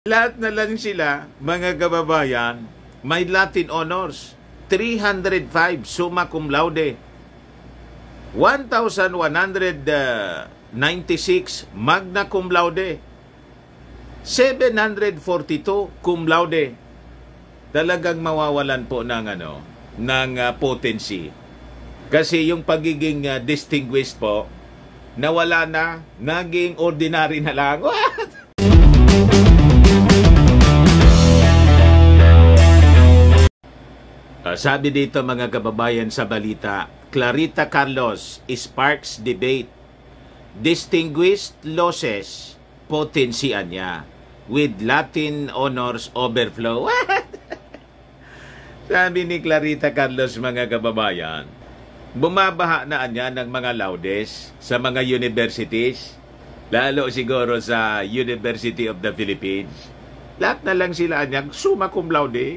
Lahat na lang sila, mga kababayan, may Latin honors. 305 summa cum laude. 1,196 magna cum laude. 742 cum laude. Talagang mawawalan po ng potency. Kasi yung pagiging distinguished po, nawala na, naging ordinary na lang. Sabi dito mga kababayan sa balita, Clarita Carlos sparks debate. Distinguished losses potensian niya with Latin honors overflow. Sabi ni Clarita Carlos mga kababayan, bumabaha na niya ng mga laudes sa mga universities, lalo siguro sa University of the Philippines. Lahat na lang sila niya summa cum laude.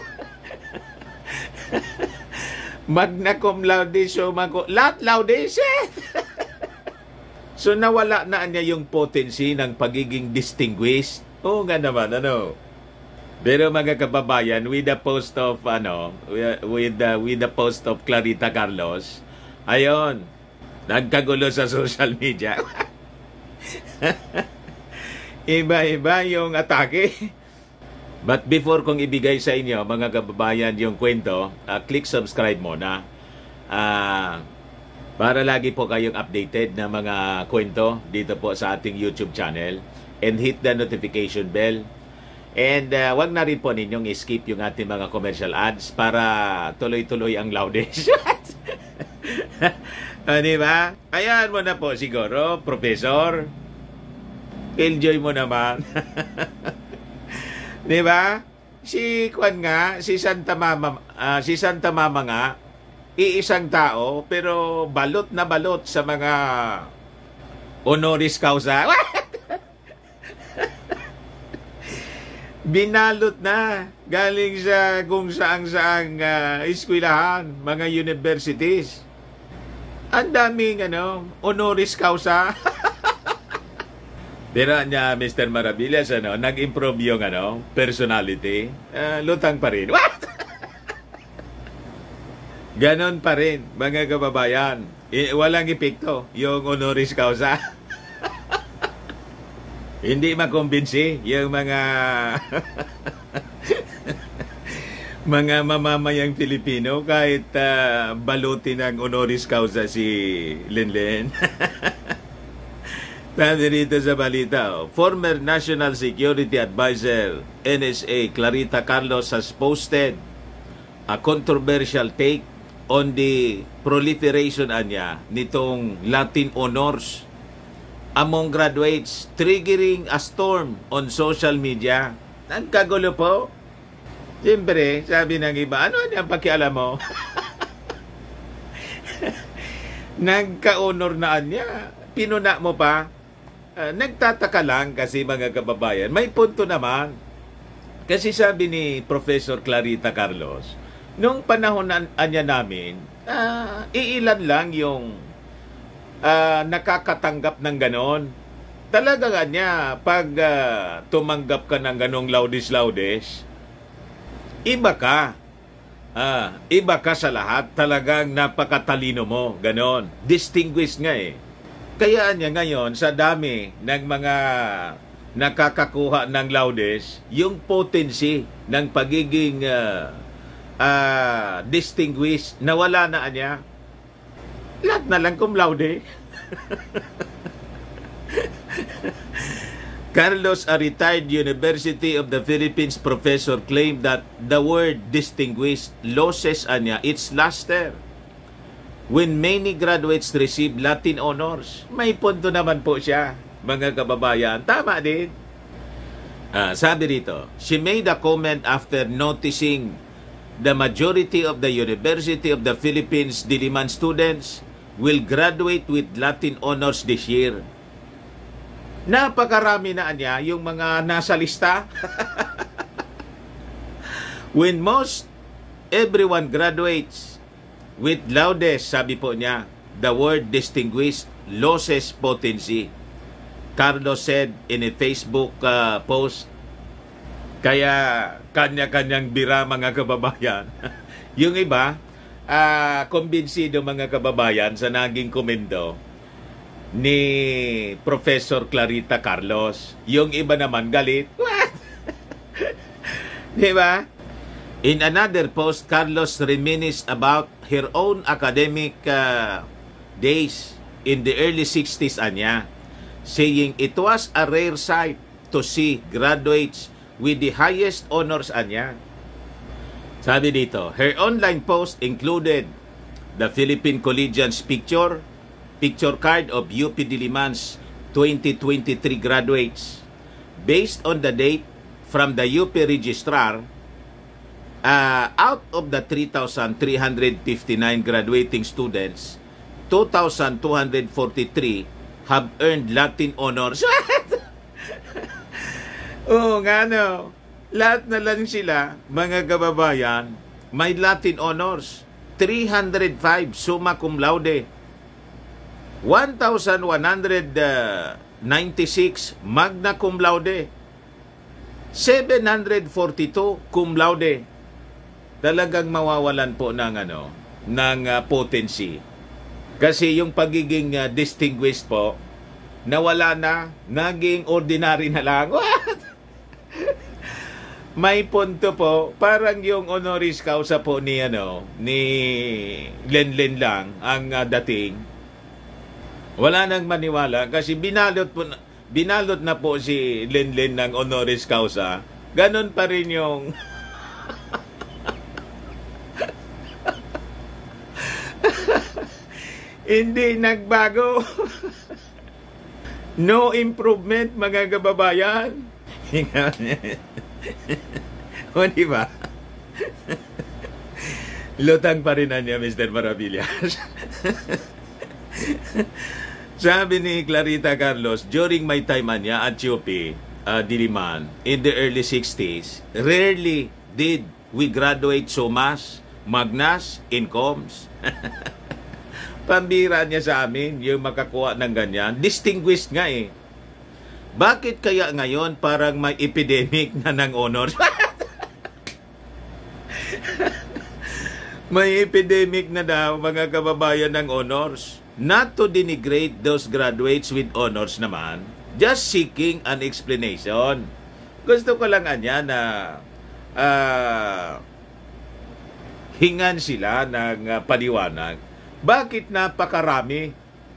Magna cum laude, summa cum lahat laude. So nawala na niya yung potency ng pagiging distinguished. Oo nga naman, Pero mga kababayan, with the post of with the post of Clarita Carlos, ayon, nagkagulo sa social media. Iba-iba yung atake. But before kong ibigay sa inyo, mga kababayan, yung kwento, click subscribe muna. Para lagi po kayong updated na mga kwento dito po sa ating YouTube channel. And hit the notification bell. And wag na rin po ninyong skip yung ating mga commercial ads para tuloy-tuloy ang laudes. Diba? Ayan mo na po siguro, Professor. Enjoy mo naman. Diba? Si Santa Mama nga, iisang tao, pero balot na balot sa mga honoris causa. Binalot na galing sa kung saang eskwelahan, mga universities. Ang daming honoris causa. Pero niya, Mr. Maravillas, nag-improve yung personality. Lutang pa rin. What? Ganon pa rin, mga kababayan. Walang epekto yung honoris causa. Hindi makumbinsi yung mga mga mamamayang Pilipino kahit balutin ng honoris causa si Linlen. Sabi rito sa balita, former National Security Advisor NSA Clarita Carlos has posted a controversial take on the proliferation nitong Latin honors among graduates, triggering a storm on social media. Nagkagulo po. Siyempre, sabi ng iba, ano ang pakialam mo? Nagka-honor na niya. Pinuna mo pa. Nagtataka lang kasi mga kababayan. May punto naman. Kasi sabi ni Professor Clarita Carlos, nung panahon niya namin, iilan lang yung nakakatanggap ng ganon. Talaga nga niya, pag tumanggap ka ng ganong laudes-laudes, iba ka. Iba ka sa lahat. Talagang napakatalino mo. Ganon. Distinguished nga eh. Kaya niya ngayon, sa dami ng mga nakakakuha ng laudes, yung potency ng pagiging distinguished, nawala na niya. Lahat na lang cum laude. Carlos, a retired University of the Philippines professor, claimed that the word distinguished loses its luster when many graduates receive Latin honors. May punto naman po siya, mga kababayan. Tama din. Sabi rito, she made a comment after noticing the majority of the University of the Philippines Diliman students will graduate with Latin honors this year. Napakarami na niya yung mga nasa lista. When most everyone graduates with laudes, sabi po niya, the word distinguished loses potency. Carlos said in a Facebook post Kaya kanya-kanyang bira mga kababayan. Yung iba, kumbinsido mga kababayan sa naging komento ni Professor Clarita Carlos. Yung iba naman galit. What? Di ba? In another post, Carlos reminisced about her own academic days in the early 60s anya, saying it was a rare sight to see graduates with the highest honors anya. Sabi dito, her online post included the Philippine Collegians picture card of UP Diliman's 2023 graduates. Based on the date from the UP registrar, out of the 3,359 graduating students, 2,243 have earned Latin honors. Oo nga no. Lahat na lang sila, mga kababayan, may Latin honors. 305 summa cum laude. 1,196 magna cum laude. 742 cum laude. Talagang mawawalan po ng potency. Kasi yung pagiging distinguished po, nawala na, naging ordinary na lang. What? May punto po, parang yung honoris causa po ni Lenlen lang ang dating. Wala nang maniwala kasi binalot na po si Lenlen ng honoris causa. Ganon pa rin yung hindi nagbago. No improvement mga kababayan. O diba? Lutang pa rin niya, Mr. Maravillas. Sabi ni Clarita Carlos, during my time niya at UP, Diliman, in the early 60s, rarely did we graduate summas, magnas, incomes. Pambira niya sa amin, yung makakuha ng ganyan. Distinguished nga eh. Bakit kaya ngayon parang may epidemic na ng honors? May epidemic na daw mga kababayan ng honors. Not to denigrate those graduates with honors naman, just seeking an explanation. Gusto ko lang na hingan sila ng paliwanag. Bakit napakarami?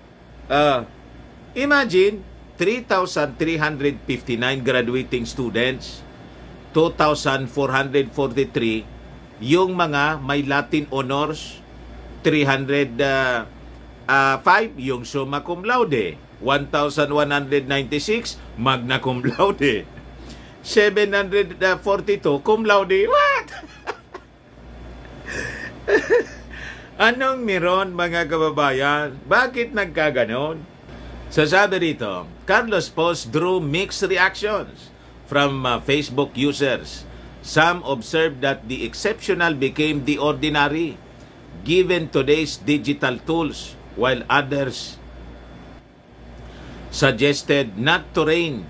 Imagine, 3,359 graduating students, 2,443 yung mga may Latin honors, 305 yung summa cum laude, 1,196 magna cum laude, 742 cum laude. What? Anong meron mga kababayan? Bakit nagkaganon? Sasabi rito, Carlos' post drew mixed reactions from Facebook users. Some observed that the exceptional became the ordinary given today's digital tools, while others suggested not to rain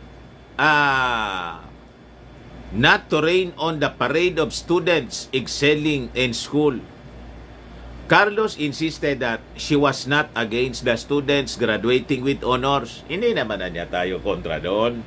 on the parade of students excelling in school. Carlos insisted that she was not against the students graduating with honors. Hindi naman na niya tayo kontra doon.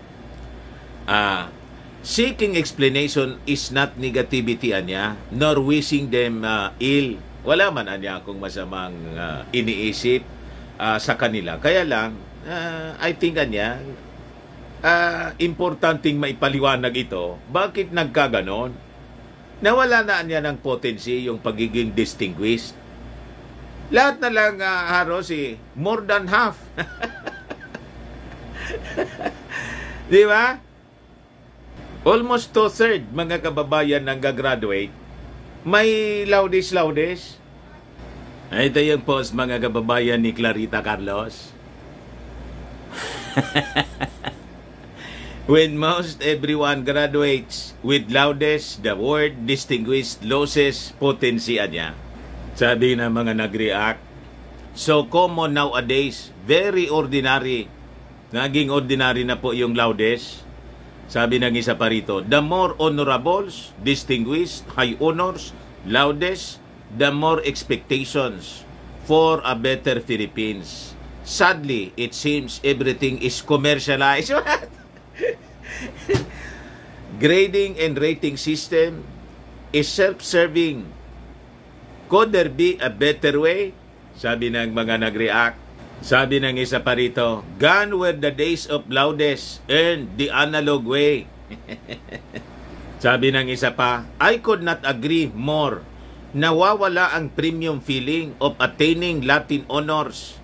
Seeking explanation is not negativity niya, nor wishing them ill. Wala man niya akong masamang iniisip sa kanila. Kaya lang, I think niya, importanteng maipaliwanag ito. Bakit nagkaganon? Nawala na niya ng potency yung pagiging distinguished. Lahat na lang haros more than half. Di ba? Almost 2/3 mga kababayan nang gagraduate may laudes. Ito yung post mga kababayan ni Clarita Carlos. When most everyone graduates with laudes, the word distinguished loses potency niya. Sabi na mga nag-react, so common nowadays, very ordinary. Naging ordinary na po yung laudes. Sabi ng isa pa rito, the more honorables, distinguished, high honors, loudest, the more expectations for a better Philippines. Sadly, it seems everything is commercialized. Grading and rating system is self-serving. Could there be a better way? Sabi ng mga nag-react. Sabi ng isa pa rito, gone were the days of loudest and the analog way. Sabi ng isa pa, I could not agree more. Nawawala ang premium feeling of attaining Latin honors.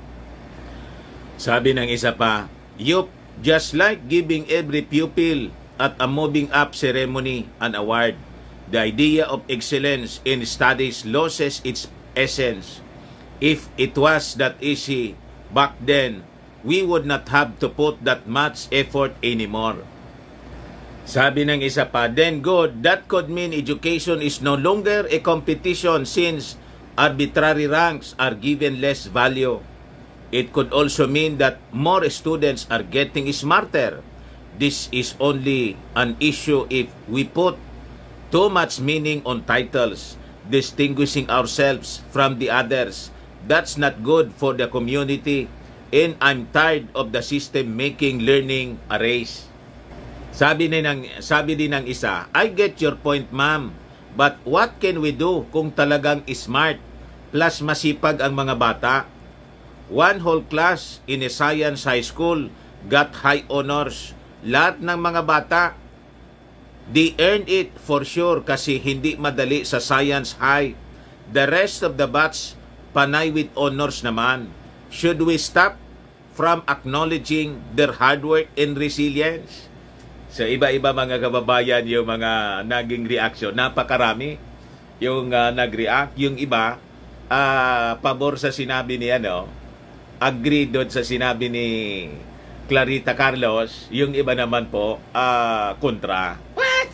Sabi ng isa pa, yup, just like giving every pupil at a moving up ceremony an award, the idea of excellence in studies loses its essence. If it was that easy back then, we would not have to put that much effort anymore. Sabi ng isa pa, then good, that could mean education is no longer a competition since arbitrary ranks are given less value. It could also mean that more students are getting smarter. This is only an issue if we put too much meaning on titles, distinguishing ourselves from the others. That's not good for the community, and I'm tired of the system making learning a race. Sabi din ng isa, I get your point, ma'am, but what can we do kung talagang smart plus masipag ang mga bata? One whole class in a science high school got high honors. Lahat ng mga bata, they earned it for sure kasi hindi madali sa science high. The rest of the batch, panay with honors naman. Should we stop from acknowledging their hard work and resilience? So, iba-iba mga kababayan yung mga naging reaction. Napakarami yung nag-react. Yung iba, pabor sa sinabi ni agree doon sa sinabi ni Clarita Carlos. Yung iba naman po, kontra. What?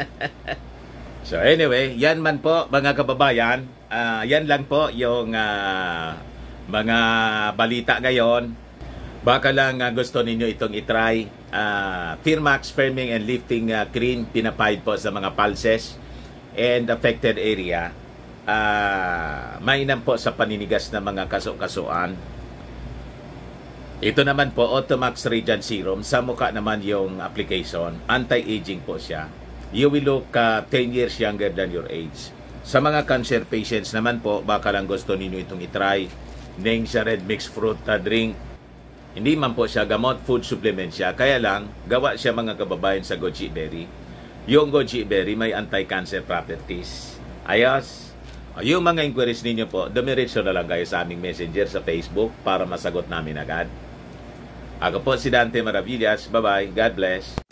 So anyway, yan man po mga kababayan. Yan lang po yung mga balita ngayon. Baka lang gusto ninyo itong itry. Firmax Firming and Lifting Cream pinapahid po sa mga pulses and affected area. Mainam po sa paninigas ng mga kaso-kasuan. Ito naman po, Automax Radiant Serum. Sa mukha naman yung application. Anti-aging po siya. You will look 10 years younger than your age. Sa mga cancer patients naman po, baka lang gusto ninyo itong itry. Ning siya red mixed fruit drink. Hindi man po siya gamot, food supplement siya. Kaya lang, gawa siya mga kababayan sa goji berry. Yung goji berry may anti-cancer properties. Ayos. Yung mga inquiries ninyo po, dumiretso na lang kayo sa aming messenger sa Facebook para masagot namin agad. Ako po si Dante Maravillas. Bye-bye. God bless.